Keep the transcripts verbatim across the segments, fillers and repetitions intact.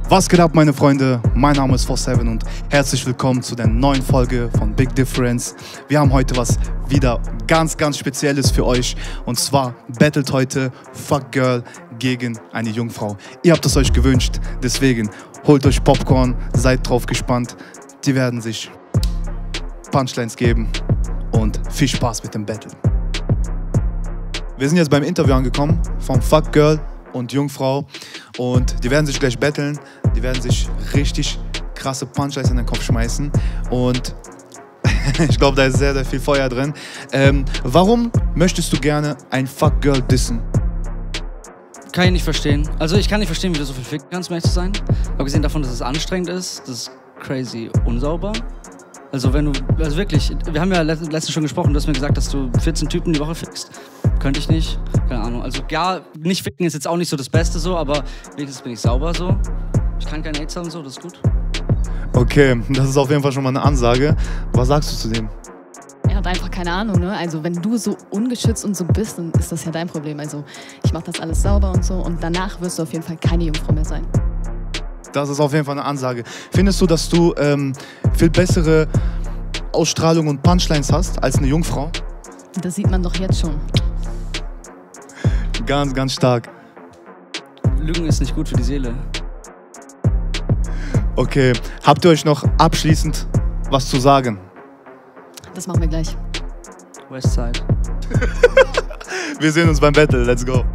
Was geht ab, meine Freunde? Mein Name ist four seven und herzlich willkommen zu der neuen Folge von Big Difference. Wir haben heute was wieder ganz, ganz Spezielles für euch. Und zwar battelt heute Fuck Girl gegen eine Jungfrau. Ihr habt es euch gewünscht, deswegen holt euch Popcorn, seid drauf gespannt. Die werden sich Punchlines geben und viel Spaß mit dem Battle. Wir sind jetzt beim Interview angekommen vom Fuck Girl und Jungfrau und die werden sich gleich battlen, die werden sich richtig krasse Punchlines in den Kopf schmeißen und ich glaube, da ist sehr, sehr viel Feuer drin. Ähm, warum möchtest du gerne ein Fuck Girl dissen? Kann ich nicht verstehen. Also ich kann nicht verstehen, wie du so viel ficken kannst, um ehrlich zu sein. Abgesehen davon, dass es anstrengend ist, das ist crazy unsauber. Also wenn du, also wirklich, wir haben ja letztens schon gesprochen, du hast mir gesagt, dass du vierzehn Typen die Woche fickst. Könnte ich nicht, keine Ahnung. Also ja, nicht ficken ist jetzt auch nicht so das Beste so, aber wenigstens bin ich sauber so. Ich kann keine AIDS haben so, das ist gut. Okay, das ist auf jeden Fall schon mal eine Ansage. Was sagst du zu dem? Er hat einfach keine Ahnung, ne? Also wenn du so ungeschützt und so bist, dann ist das ja dein Problem. Also ich mach das alles sauber und so und danach wirst du auf jeden Fall keine Jungfrau mehr sein. Das ist auf jeden Fall eine Ansage. Findest du, dass du ähm, viel bessere Ausstrahlung und Punchlines hast als eine Jungfrau? Das sieht man doch jetzt schon. Ganz, ganz stark. Lügen ist nicht gut für die Seele. Okay, habt ihr euch noch abschließend was zu sagen? Das machen wir gleich. Westside. Wir sehen uns beim Battle, let's go.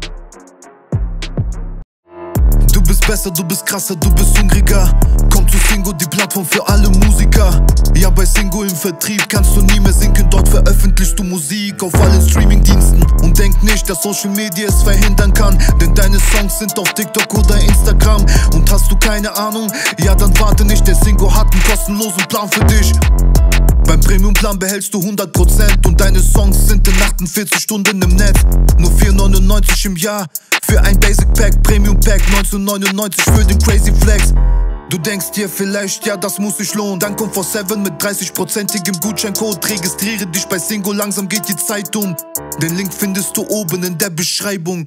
Du bist besser, du bist krasser, du bist hungriger. Komm zu Singo, die Plattform für alle Musiker. Ja, bei Singo im Vertrieb kannst du nie mehr sinken. Dort veröffentlichst du Musik auf allen Streamingdiensten. Und denk nicht, dass Social Media es verhindern kann, denn deine Songs sind auf TikTok oder Instagram. Und hast du keine Ahnung? Ja, dann warte nicht, der Singo hat einen kostenlosen Plan für dich. Beim Premium-Plan behältst du hundert Prozent und deine Songs sind in achtundvierzig Stunden im Netz. Nur vier neunundneunzig im Jahr für ein Basic Pack, Premium Pack neunzehnhundertneunundneunzig für den Crazy Flex. Du denkst dir vielleicht, ja, das muss sich lohnen. Dann kommt four seven mit dreißig prozentigem Gutscheincode. Registriere dich bei Singo, langsam geht die Zeit um. Den Link findest du oben in der Beschreibung.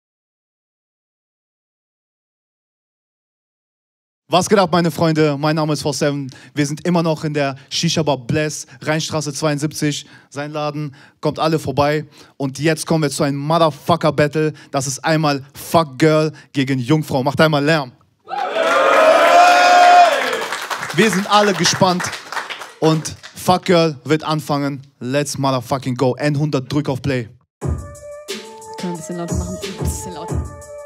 Was geht ab, meine Freunde? Mein Name ist four seven. Wir sind immer noch in der Shisha Bar Bless, Rheinstraße zweiundsiebzig. Sein Laden, kommt alle vorbei. Und jetzt kommen wir zu einem Motherfucker-Battle. Das ist einmal Fuck Girl gegen Jungfrau. Macht einmal Lärm. Wir sind alle gespannt. Und Fuck Girl wird anfangen. Let's motherfucking go. N hundert, drück auf Play. Können wir ein bisschen lauter machen? Ein bisschen lauter.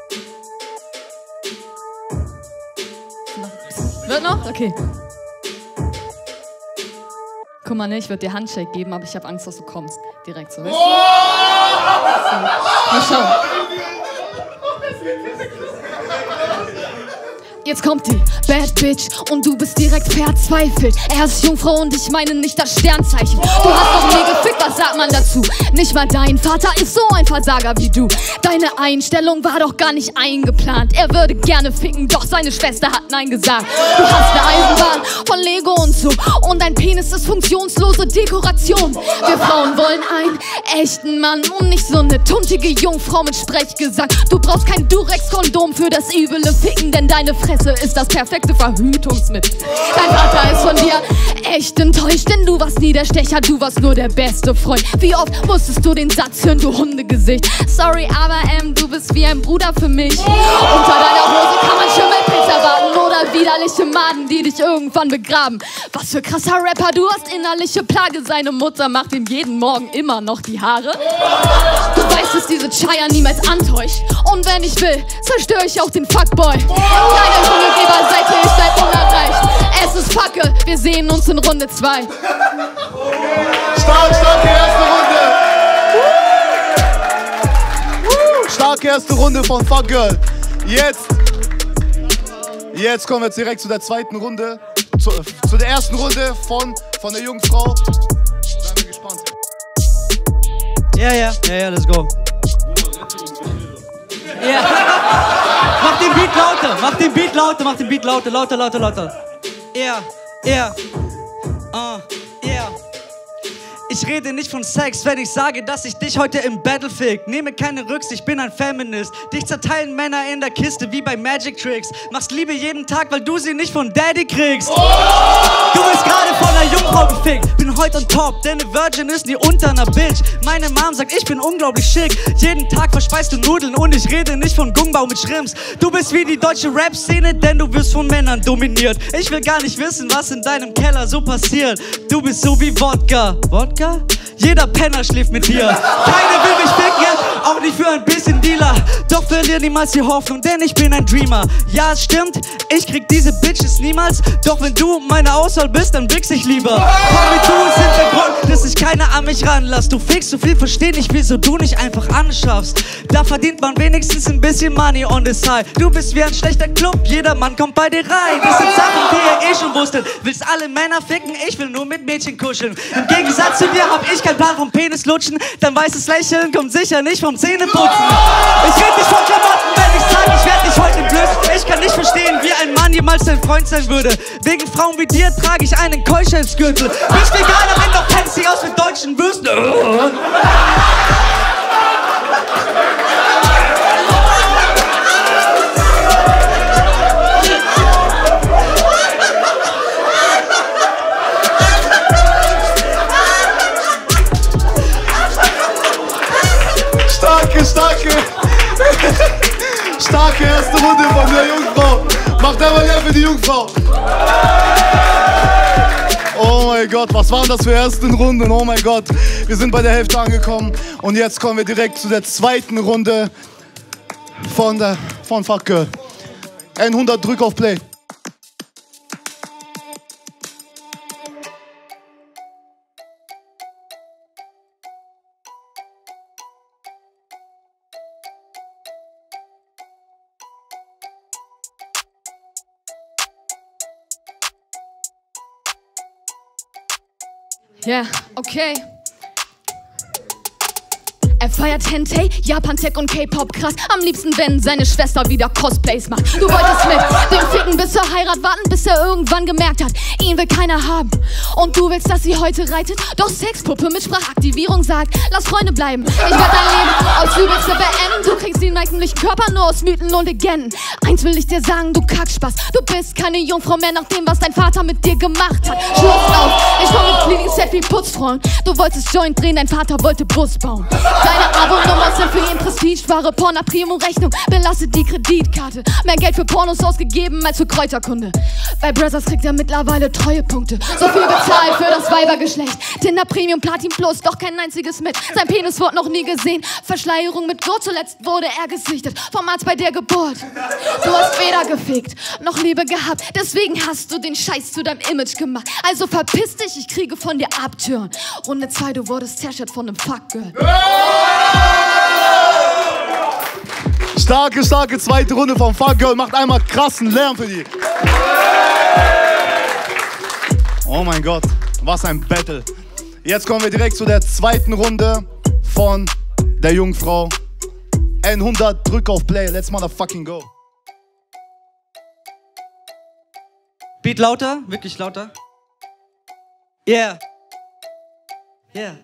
Wird noch? Okay. Guck mal, ne, ich würde dir Handshake geben, aber ich habe Angst, dass du kommst. Direkt so. Weißt du? So. Mal schauen. Jetzt kommt die Bad Bitch und du bist direkt verzweifelt. Er ist Jungfrau und ich meine nicht das Sternzeichen. Du hast doch nie gefickt, was sagt man dazu? Nicht mal dein Vater ist so ein Versager wie du. Deine Einstellung war doch gar nicht eingeplant. Er würde gerne ficken, doch seine Schwester hat Nein gesagt. Du hast eine Eisenbahn von Lego und so und dein Penis ist funktionslose Dekoration. Wir Frauen wollen einen echten Mann und nicht so eine tuntige Jungfrau mit Sprechgesang. Du brauchst kein Durex-Kondom für das üble Ficken, denn deine Fresse ist das perfekte Verhütungsmittel. Dein Vater ist von dir echt enttäuscht, denn du warst nie der Stecher, du warst nur der beste Freund. Wie oft musstest du den Satz hören, du Hundegesicht? Sorry, aber ähm, du bist wie ein Bruder für mich. Unter deiner Hose kann man Schimmelpilz erwarten oder widerliche Maden, die dich irgendwann begraben. Was für krasser Rapper, du hast innerliche Plage. Seine Mutter macht ihm jeden Morgen immer noch die Haare. Du weißt, dass diese Chaya niemals antäuscht. Und wenn ich will, zerstöre ich auch den Fuckboy. Deine Hundegeberseite, ich bleib unerreicht. Es ist Fackel, wir sehen uns in Runde zwei. Stark, starke erste Runde. Starke erste Runde von Fuck Girl. Jetzt, jetzt kommen wir direkt zu der zweiten Runde. Zu, zu der ersten Runde von, von der Jungfrau. Seien wir gespannt. Ja, ja, ja, ja, let's go. Ja. Mach den Beat lauter, mach den Beat lauter, mach den Beat lauter, lauter, lauter, lauter. Ja, ja. Uh, ja. Ich rede nicht von Sex, wenn ich sage, dass ich dich heute im Battle fick. Nehme keine Rücksicht, ich bin ein Feminist. Dich zerteilen Männer in der Kiste wie bei Magic Tricks. Machst Liebe jeden Tag, weil du sie nicht von Daddy kriegst. Oh! Du bist gerade von einer Jungfrau gefickt. Bin heute on top, denn eine Virgin ist nie unter einer Bitch. Meine Mom sagt, ich bin unglaublich schick. Jeden Tag verspeist du Nudeln und ich rede nicht von Gungbau mit Shrimps. Du bist wie die deutsche Rap-Szene, denn du wirst von Männern dominiert. Ich will gar nicht wissen, was in deinem Keller so passiert. Du bist so wie Wodka. Wodka? Jeder Penner schläft mit dir. Keiner will mich ficken, auch nicht für ein bisschen Dealer. Doch verlier niemals die Hoffnung, denn ich bin ein Dreamer. Ja, es stimmt, ich krieg diese Bitches niemals. Doch wenn du meine Auswahl bist, dann wichs ich lieber. Komm mit, du sind der Grund, dass sich keiner an mich ranlässt. Du fickst so viel, versteh nicht, wieso du nicht einfach anschaffst. Da verdient man wenigstens ein bisschen Money on the side. Du bist wie ein schlechter Club, jeder Mann kommt bei dir rein. Das sind Sachen, die ihr eh schon wusstet. Willst alle Männer ficken, ich will nur mit Mädchen kuscheln. Im Gegensatz zu dir hab ich keinen Plan vom Penis lutschen. Dein weißes Lächeln kommt sicher nicht vom Zähneputzen. Ich red nicht von Klamotten, wenn ich sag, ich werd dich heute blöd. Ich kann nicht verstehen, wie ein Mann jemals dein Freund sein würde. Wegen Frauen wie dir trage ich einen Keuschheitsgürtel. Nicht vegan, aber doch kennst dich aus mit deutschen Würsten. Starke, starke, starke erste Runde von der Jungfrau. Macht einmal leer für die Jungfrau. Oh mein Gott, was waren das für ersten Runden? Oh mein Gott, wir sind bei der Hälfte angekommen und jetzt kommen wir direkt zu der zweiten Runde von der von Fuck Girl. hundert, drück auf Play. Ja, yeah, okay. Er feiert Hentai, Japan-Tech und K-Pop krass. Am liebsten, wenn seine Schwester wieder Cosplays macht. Du wolltest mit dem Ficken bis zur Heirat warten, bis er irgendwann gemerkt hat, ihn will keiner haben. Und du willst, dass sie heute reitet? Doch Sexpuppe mit Sprachaktivierung sagt, lass Freunde bleiben. Ich werd dein Leben aufs Übelste beenden. Du kriegst den männlichen Körper nur aus Mythen und Legenden. Eins will ich dir sagen, du Kackspaß. Du bist keine Jungfrau mehr nach dem, was dein Vater mit dir gemacht hat. Schluss auf, ich komm mit Fleeting Set wie Putzfrauen. Du wolltest Joint drehen, dein Vater wollte Bus bauen. Deine Abo-Nummer sind für ihn Prestigeware, Porno, Primo-Rechnung, belastet die Kreditkarte. Mehr Geld für Pornos ausgegeben als für Kräuterkunde. Bei Brothers kriegt er mittlerweile Treuepunkte. So viel bezahlt für das Weibergeschlecht. Tinder Premium, Platin Plus, doch kein einziges mit. Sein Penis wurde noch nie gesehen. Verschleierung mit Gurt, zuletzt wurde er gesichtet. Vom Arzt bei der Geburt. Du hast weder gefickt, noch Liebe gehabt. Deswegen hast du den Scheiß zu deinem Image gemacht. Also verpiss dich, ich kriege von dir Abtüren. Runde zwei, du wurdest zerstört von einem Fuckgirl. Starke, starke zweite Runde vom Fuck Girl. Macht einmal krassen Lärm für die. Oh mein Gott, was ein Battle. Jetzt kommen wir direkt zu der zweiten Runde von der Jungfrau. hundert, drück auf Play, let's motherfucking go. Beat lauter, wirklich lauter. Yeah. Yeah.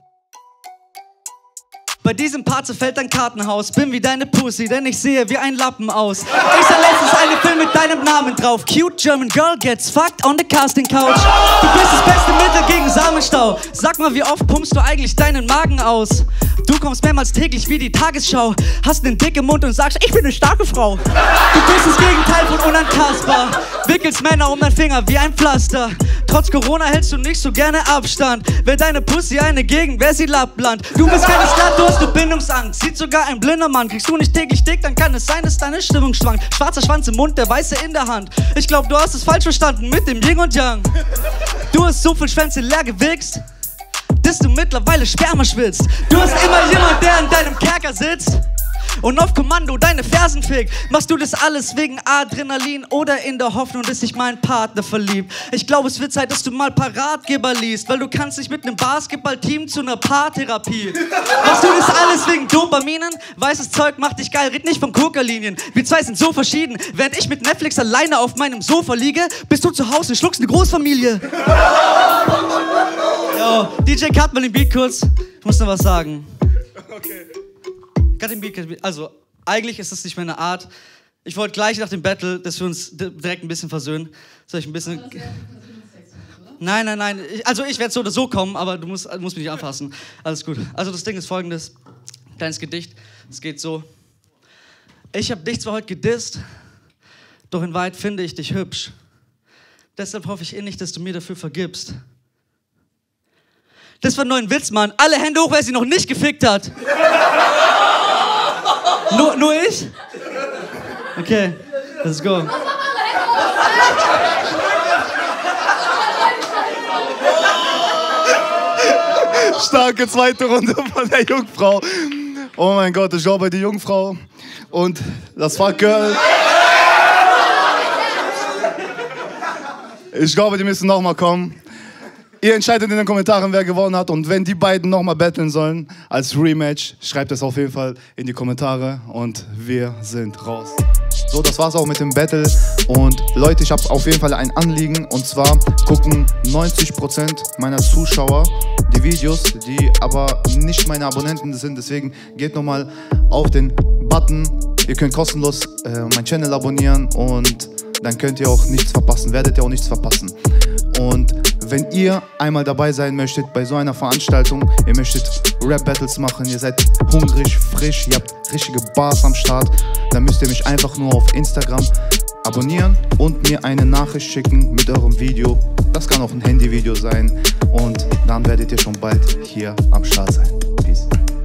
Bei diesem Part zerfällt dein Kartenhaus. Bin wie deine Pussy, denn ich sehe wie ein Lappen aus. Ich sah letztens einen Film mit deinem Namen drauf. Cute German Girl gets fucked on the casting couch. Du bist das beste Mittel gegen Samenstau. Sag mal, wie oft pumpst du eigentlich deinen Magen aus? Du kommst mehrmals täglich wie die Tagesschau. Hast einen dicken Mund und sagst, ich bin eine starke Frau. Du bist das Gegenteil von unantastbar. Wickelst Männer um deinen Finger wie ein Pflaster. Trotz Corona hältst du nicht so gerne Abstand. Wäre deine Pussy eine Gegend, wär sie Lappland. Du bist keine Slut, du hast eine Bindungsangst. Sieht sogar ein blinder Mann. Kriegst du nicht täglich dick, dann kann es sein, dass deine Stimmung schwankt. Schwarzer Schwanz im Mund, der weiße in der Hand. Ich glaub, du hast es falsch verstanden mit dem Yin und Yang. Du hast so viel Schwänze leer gewichst, dass du mittlerweile Sperma schwitzt. Du hast immer jemand, der in deinem Kerker sitzt und auf Kommando deine Fersen fickt. Machst du das alles wegen Adrenalin oder in der Hoffnung, dass sich mein Partner verliebt? Ich glaube, es wird Zeit, dass du mal ein paar Ratgeber liest, weil du kannst nicht mit einem Basketballteam zu einer Paartherapie. Machst du das alles wegen Dopaminen? Weißes Zeug macht dich geil, red nicht von Kokalinien. Wir zwei sind so verschieden. Während ich mit Netflix alleine auf meinem Sofa liege, bist du zu Hause, schluckst eine Großfamilie. Yo, D J, cut mal den Beat kurz. Ich muss noch was sagen. Okay. Cut den Beat, cut den Beat. Also, eigentlich ist das nicht meine Art. Ich wollte gleich nach dem Battle, dass wir uns direkt ein bisschen versöhnen. Soll ich ein bisschen... Nein, nein, nein. Ich, also ich werde so oder so kommen, aber du musst, musst mich nicht anfassen. Alles gut. Also das Ding ist folgendes. Kleines Gedicht. Es geht so. Ich hab dich zwar heute gedisst, doch in Wahrheit finde ich dich hübsch. Deshalb hoffe ich innig, dass du mir dafür vergibst. Das war ein neuer Witz, Mann. Alle Hände hoch, wer sie noch nicht gefickt hat. nur, nur ich? Okay, let's go. Starke zweite Runde von der Jungfrau. Oh mein Gott, ich glaube, die Jungfrau. Und das war Girl. Ich glaube, die müssen nochmal kommen. Ihr entscheidet in den Kommentaren, wer gewonnen hat. Und wenn die beiden nochmal battlen sollen als Rematch, schreibt es auf jeden Fall in die Kommentare. Und wir sind raus. So, das war's auch mit dem Battle. Und Leute, ich habe auf jeden Fall ein Anliegen. Und zwar gucken neunzig Prozent meiner Zuschauer die Videos, die aber nicht meine Abonnenten sind. Deswegen geht nochmal auf den Button. Ihr könnt kostenlos äh, meinen Channel abonnieren und dann könnt ihr auch nichts verpassen. Werdet ihr auch nichts verpassen. Und wenn ihr einmal dabei sein möchtet bei so einer Veranstaltung, ihr möchtet Rap-Battles machen, ihr seid hungrig, frisch, ihr habt richtige Bars am Start, dann müsst ihr mich einfach nur auf Instagram abonnieren und mir eine Nachricht schicken mit eurem Video. Das kann auch ein Handyvideo sein und dann werdet ihr schon bald hier am Start sein. Peace.